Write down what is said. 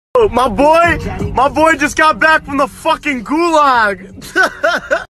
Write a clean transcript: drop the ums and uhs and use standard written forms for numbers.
My boy just got back from the fucking gulag.